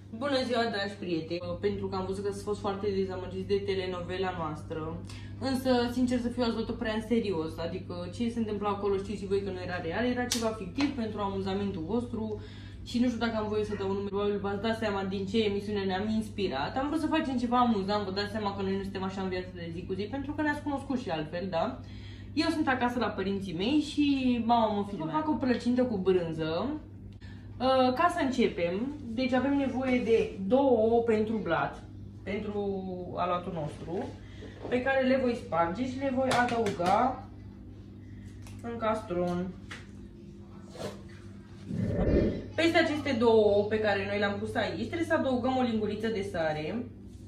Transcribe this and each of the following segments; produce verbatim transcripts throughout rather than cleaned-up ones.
Bună ziua, dragi prieteni! Pentru că am văzut că ați fost foarte dezamăgiți de telenovela noastră, însă, sincer să fiu, ați luat-o prea în serios. Adică ce se întâmplă acolo știți și voi că nu era real, era ceva fictiv pentru amuzamentul vostru și nu știu dacă am voie să dau un nume, probabil v-ați dat seama din ce emisiune ne-am inspirat. Am vrut să facem ceva amuzant, vă dați seama că noi nu suntem așa în viața de zi cu zi, pentru că ne-ați cunoscut și altfel, da? Eu sunt acasă la părinții mei și mama mă filmează. Fac o plăcintă cu brânză. Ca să începem, deci avem nevoie de două ouă pentru blat, pentru alatul nostru, pe care le voi sparge și le voi adăuga în castron. Peste aceste două ouă pe care noi le-am pus aici, trebuie să adăugăm o linguriță de sare.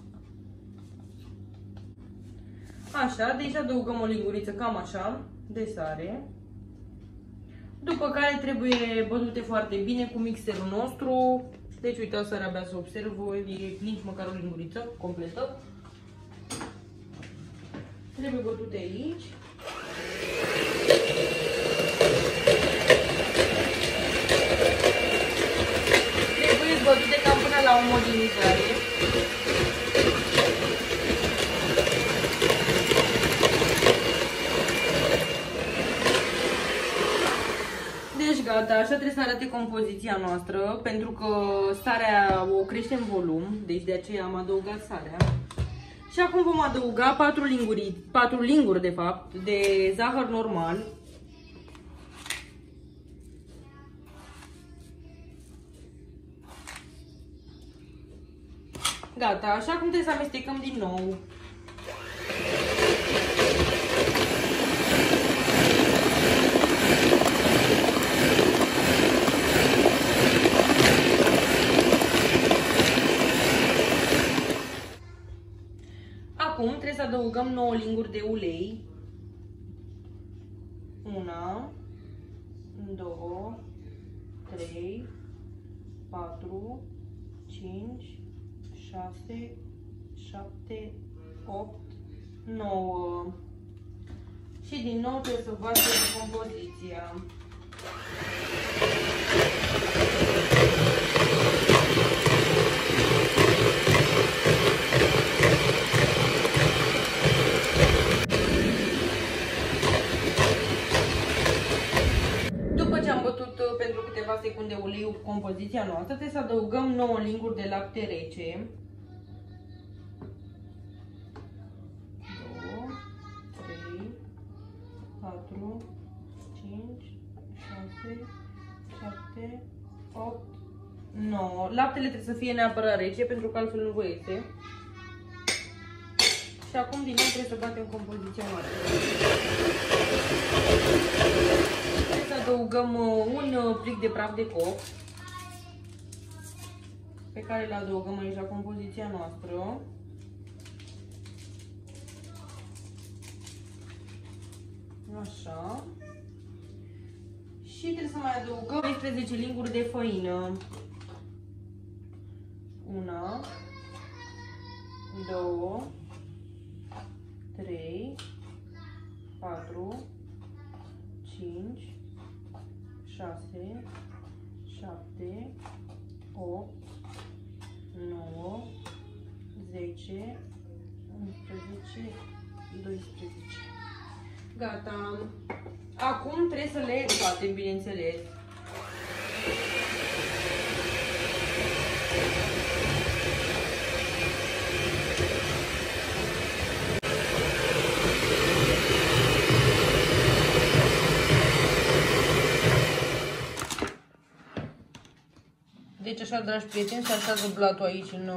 Așa, deci adăugăm o linguriță cam așa de sare. După care trebuie bătute foarte bine cu mixerul nostru. Deci uitați, sarea abia să observă, e nici măcar o linguriță completă. Trebuie bătute aici. Trebuie bătute cam până la omogenizare. Deci gata, așa trebuie să arate compoziția noastră, pentru că sarea o crește în volum, deci de aceea am adăugat sarea. Și acum vom adăuga patru linguri, patru linguri de fapt, de zahăr normal. Gata, așa cum trebuie să amestecăm din nou. Acum trebuie să adăugăm nouă linguri de ulei. Una, două, trei, patru, cinci, șase, șapte, opt, nouă. Și din nou trebuie să facem compoziția. Pentru câteva secunde uleiul cu compoziția noastră, trebuie să adăugăm nouă linguri de lapte rece. doi, trei, patru, cinci, șase, șapte, opt, nouă. Laptele trebuie să fie neapărat rece, pentru că altfel nu vă iese. Și acum din nou trebuie să batem compoziția noastră. Adăugăm un plic de praf de coc pe care îl adăugăm aici la compoziția noastră. Așa. Și trebuie să mai adăugăm treisprezece linguri de făină. Una, două, trei, patru, cinci, șase, șapte, opt, nouă, zece, unsprezece, doisprezece. Gata. Acum trebuie să le batem, bineînțeles. Deci așa, dragi prieteni, se așează blatul aici în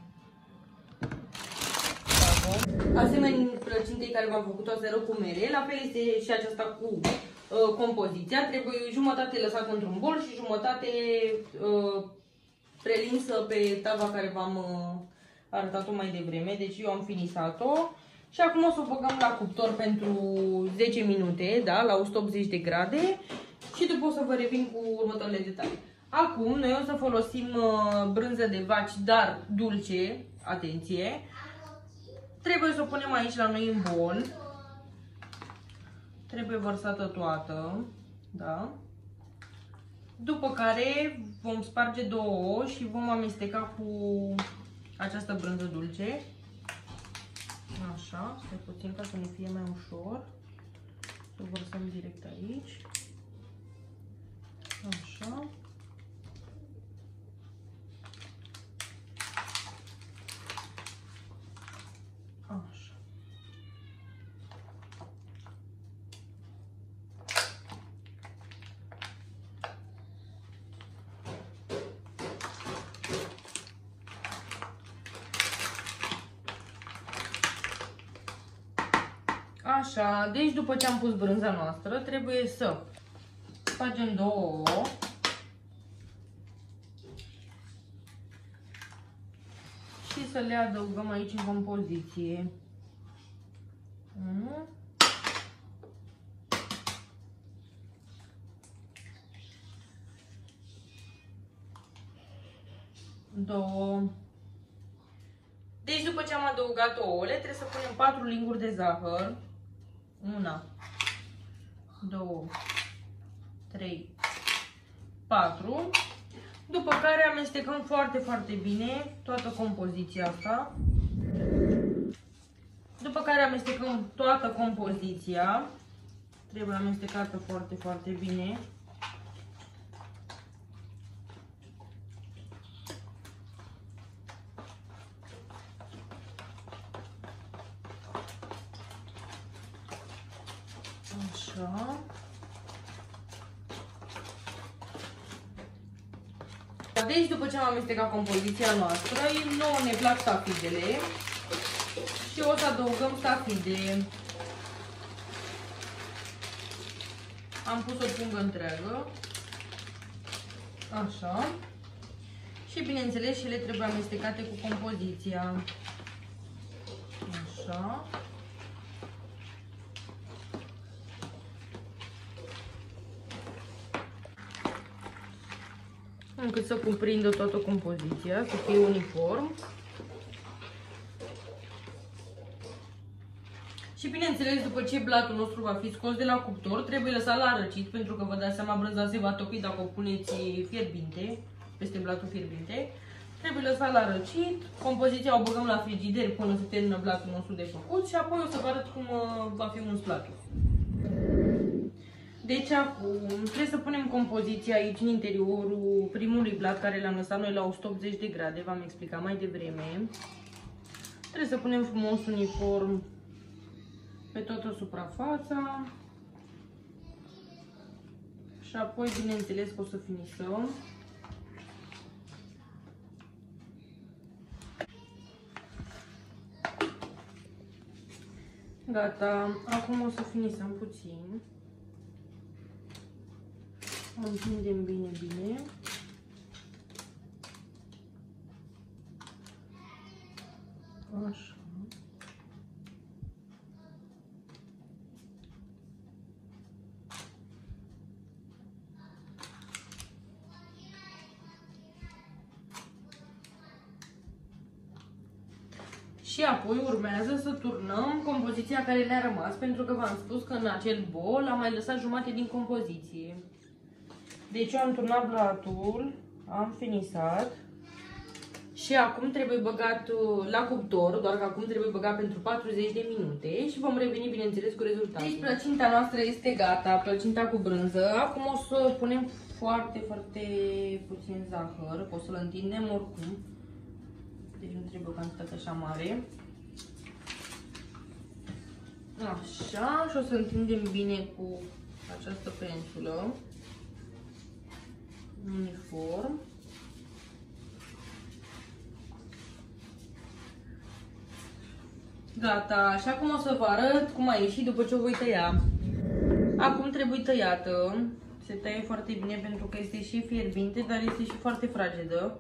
savon. Asemenea plăcintei care v-am făcut-o aseară cu mere, la fel este și aceasta cu uh, compoziția. Trebuie jumătate lăsată într-un bol și jumătate uh, prelinsă pe tava care v-am uh, arătat-o mai devreme. Deci eu am finisat-o. Și acum o să o băgăm la cuptor pentru zece minute, da, la o sută optzeci de grade. Și după o să vă revin cu următoarele detalii. Acum noi o să folosim uh, brânză de vaci, dar dulce, atenție. Trebuie să o punem aici la noi în bol. Trebuie vărsată toată, da? După care vom sparge două ouă și vom amesteca cu această brânză dulce. Așa, stai puțin ca să ne fie mai ușor. Să vărsăm direct aici. Așa. Așa. Așa, deci după ce am pus brânza noastră, trebuie să facem două ouă. Și să le adăugăm aici în compoziție. unu, doi. Deci după ce am adăugat ouăle, trebuie să punem patru linguri de zahăr. unu, doi, trei, patru. După care amestecăm foarte, foarte bine toată compoziția asta. După care amestecăm toată compoziția. Trebuie amestecată foarte, foarte bine. Așa. Deci după ce am amestecat compoziția noastră, nouă ne plac stafidele și o să adăugăm stafide. Am pus o pungă întreagă. Așa. Și bineînțeles și ele trebuie amestecate cu compoziția. Așa. Încât să cuprindă toată compoziția, să fie uniform. Și bineînțeles, după ce blatul nostru va fi scos de la cuptor, trebuie lăsat la răcit, pentru că vă dați seama, brânza se va topi dacă o puneți fierbinte, peste blatul fierbinte. Trebuie lăsat la răcit, compoziția o băgăm la frigider până se termină blatul nostru de făcut și apoi o să vă arăt cum va fi uns blatul. Deci acum trebuie să punem compoziția aici în interiorul primului blat care l-am lăsat noi la o sută optzeci de grade, v-am explicat mai devreme. Trebuie să punem frumos uniform pe toată suprafața și apoi bineînțeles că o să finisăm. Gata, acum o să finisăm puțin. Întindem bine, bine. Așa. Și apoi urmează să turnăm compoziția care ne-a rămas, pentru că v-am spus că în acel bol am mai lăsat jumate din compoziție. Deci eu am turnat blatul, am finisat și acum trebuie băgat la cuptor, doar că acum trebuie băgat pentru patruzeci de minute și vom reveni bineînțeles cu rezultatul. Deci plăcinta noastră este gata, plăcinta cu brânză. Acum o să punem foarte, foarte puțin zahăr, o să-l întindem oricum. Deci nu trebuie o cantitate așa mare. Așa, și o să întindem bine cu această pensulă. Uniform. Gata, așa cum o să vă arăt cum a ieșit după ce o voi tăia. Acum trebuie tăiată. Se taie foarte bine pentru că este și fierbinte, dar este și foarte fragedă.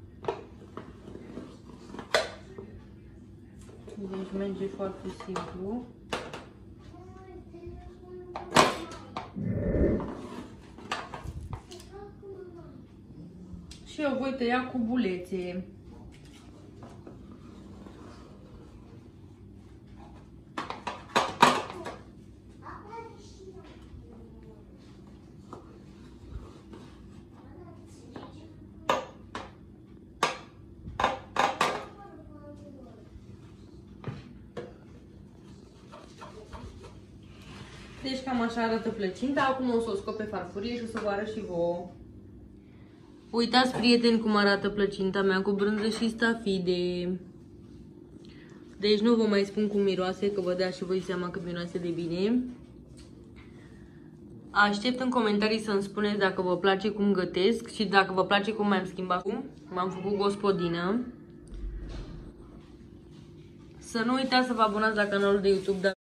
Deci merge foarte simplu. Și eu voi tăia cu bulețe. Deci cam așa arată plăcinta. Acum o să o scot pe farfurie și o să vă arăt și vouă. Uitați, prieteni, cum arată plăcinta mea cu brânză și stafide. Deci nu vă mai spun cum miroase, că vă dați și voi seama că miroase de bine. Aștept în comentarii să-mi spuneți dacă vă place cum gătesc și dacă vă place cum m-am schimbat cum. M-am făcut gospodină. Să nu uitați să vă abonați la canalul de YouTube.